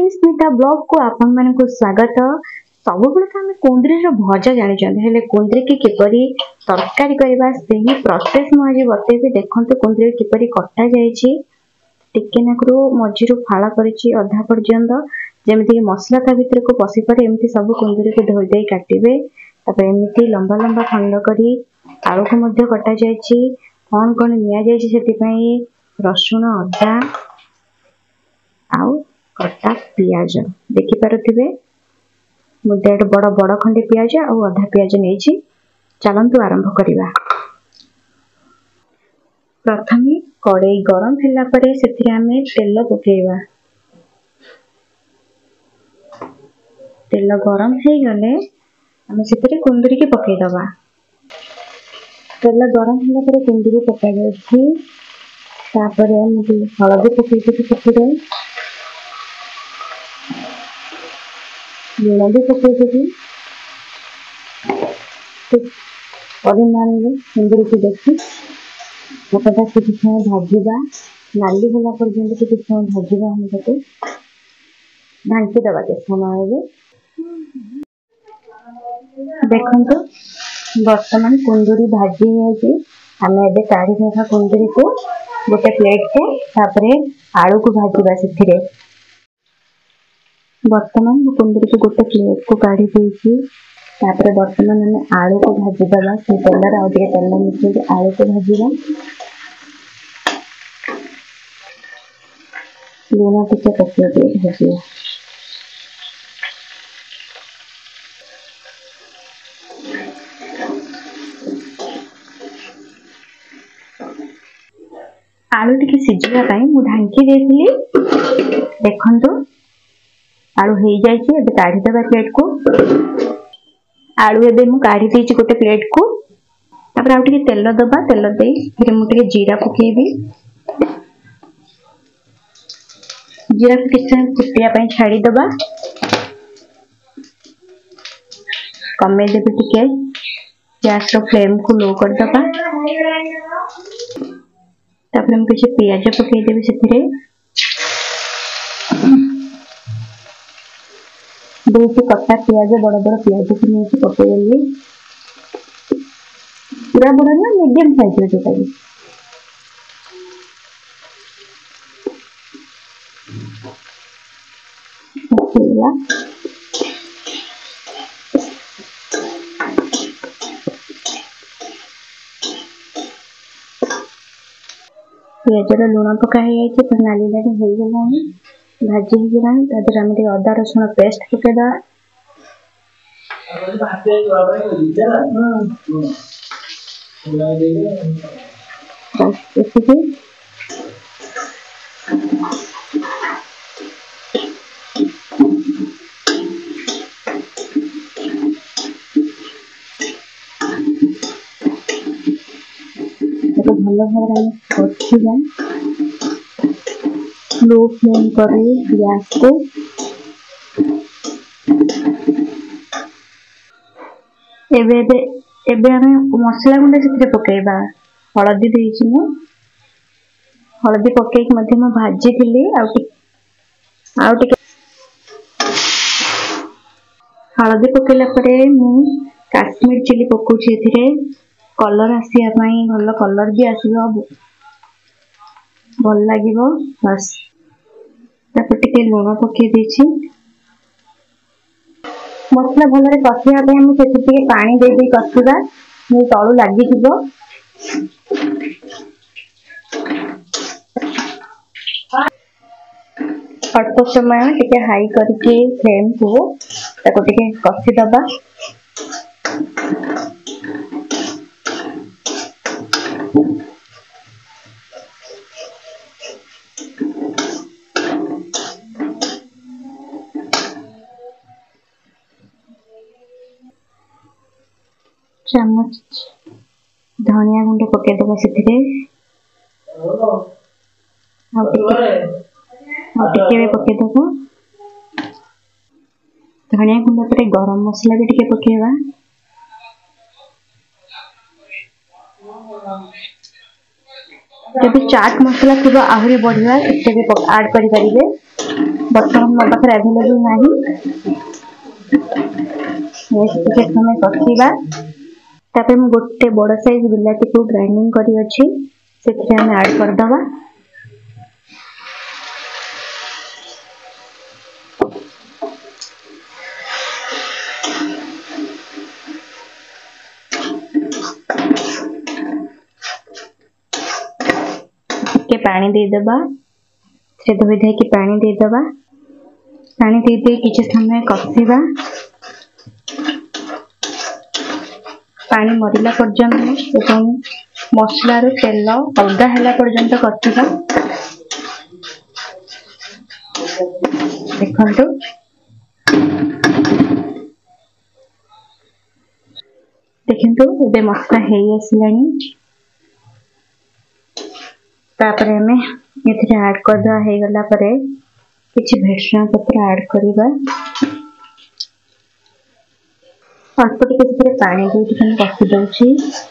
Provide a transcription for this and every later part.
हाय Smita blog को आपण मन को स्वागत। सब बेले तो आम कुंदरी भजा जानी कुंदरी की किपरि तरकारी करवा से ही प्रोसेस मुझे बतेबी। देखो कुंदरी किपरि कटा जाके मझी फाड़ कर अधा पर्यंत जमीक मसला ता भर को पशि पारे एमती सब कुंदरी को धोई दे काटे। एमती लंबा लंबा खंड कर आलू को कटा जाए कौन कौन नि रसुण अदा आउ कटा पियाज देखिपे मुझे बड़ बड़ खंडे पियाज आउ अधा पियाज नहीं। चलतु आरंभ करवा। प्रथम कड़ई गरम होगापर से तेल पकेवा। तेल गरम हो गले आम से कुंदरी की पकईदबा। तेल गरम होगापर कुंदरी पका जापर हलदी पकईदेवी लुण भी पकईदेवी परिमाण कुंदरी को देखी मकटा किसी समय भाजवा नाली होला पर्यंत किसी समय भाजवा हम ढांकी दबा के समय देखो बर्तमान कुंदरी भाजी आम ए काढ़ी रखा कुंदरी को गोटे प्लेट को तापर आलू को भाजवा से बर्तमान कुंदरी को गोटे प्लेट को काढ़ी तापर बर्तमान आम आलू को भाजीदबा से तेल आगे तेल मिसेक आलू को भाजवा लुण टे पकड़ भाजवा आलू टी सीझापी मु ढांकी देती। देखु आलू हो जाए काढ़ीदबा प्लेट को आलू एवं मुझे काढ़ी देती गोटे प्लेट को तापर आउ टे तेल दबा तेल दे फिर मुझे जीरा पकेबी। जीरा को किसी समय फुटापी छाड़ीदबा कमेदेवी टिके गैस फ्लेम को लो करदबा तापर मुझे पियाज पकेदेवी से दुईटी कटा पियाज बड़ बड़ पियाज को नहीं पकईदेली पूरा बड़ा ना मीडियम साइज जोटा पियाजर लुण पकाई तो नाली नाली हो गला भाजी होगा तादर आम अदा रसुण पेस्ट पकेदा भल भाव कषा लो फ्लेम कर गैस को मसला गुंड से पकेबा हलदी देती हलदी पकईक भाजी थी हलदी पकेला मु काश्मीर चिली पकाउछि एथिरे कलर आसिया भल कलर भी आसो भल लगे बस तापर टिके लुण पकई देछि मसला भल कषापी पानी दे कषा तलू लगी अल्प समय टिके हाई करके फ्लेम को टिके कषिदबा चमच धनिया गुंड पकईदबा से पकईदबा धनिया गुंड पर गरम मसला भी टिके पकेवा जब चाट मसला थी आहरी बढ़िया से भी ऐड करेंगे। बर्तमान मो पाखे अवेलेबल नहीं समय कषा गोटे बड़ साइज बिलाती को ग्राइंडिंग करी अच्छी से ऐड करदे। के पानी देदबा से धोई धोई के पानी देदबा। पानी दे दे किसी समय कषा पानी मरला पर्यंत एवं मसलार तेल अलगा है पर्यंत कषा। देखो देखो मसला है आसलानी तापर हमें ये ऐड करदे हो गला परे किछि भेटना पत्र ऐड करबा। अल्प टिके पानी दे कषि दउछि।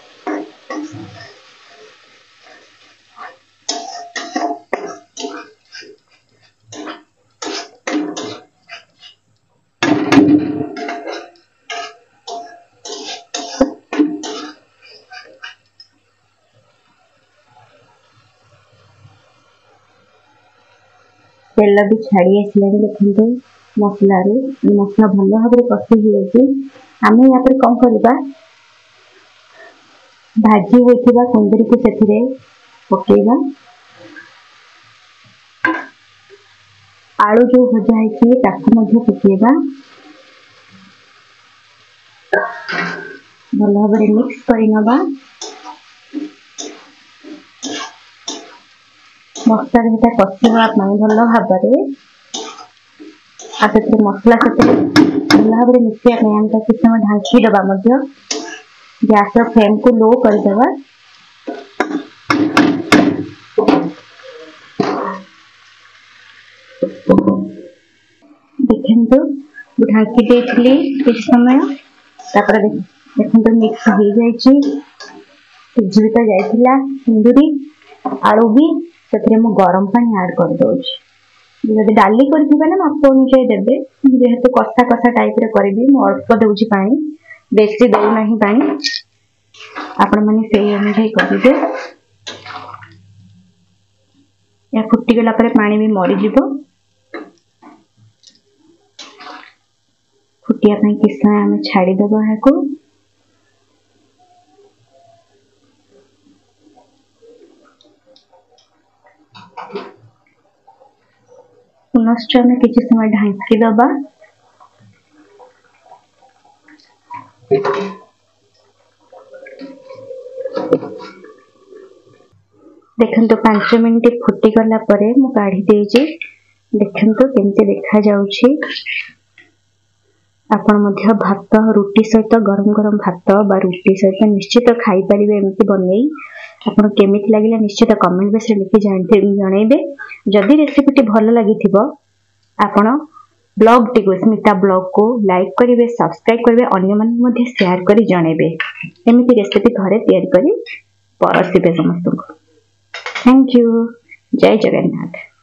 तेल भी छाड़ी आसला देखते मसला मसला भल भाव कषि आम यहाँ पर कौन करवा भाजी होता कुंदरी को से पकेगा। आलू जो भजा है पकेगा भल भाव मिक्स करनवा। मसला कषा भल भाव मसला भल भाव मिसाई किस समय ढांकी दबा गैस फ्लेम को लो करदे। देखो ढांकी देती किस समय देखो मिक्स हो जाइए सिझी तो जाइला कुंदूरी आलू भी से गरम पानी ऐड कर दूसरी। जब डाली कर माप अनुसार देवे जेहेतु कषा कषा टाइप करी अल्प दूसरी पानी बेसी देना पानी आपण मैंने से अनुसार करेंगे। या फुटीगला पानी भी मरीज फुटिया किस समय आम छाड़ीदेव यहाँ पुनश्च आम किसी समय ढांकी दबा। देखो 5 मिनट फुटीगला काढ़ी देजी देखो केमती देखा जाउछि। आपण मध्य भात रुटी सहित गरम गरम भात बा रुटी सहित निश्चित खाई परिबे एमती बनै। आपन केमिति लागिला निश्चित कमेंट बॉक्स रे लिखि जणैबे। जदि रेसिपीटी भल लागिथिबो आपण ब्लॉग टी को स्मिता ब्लॉग को लाइक करिवे सब्सक्राइब करिवे अन्य मन मध्ये शेयर करी जणैबे। एमिति रेसिपी घरे तैयारी करी परसिबे समस्त को। Thank you. जय जगन्नाथ।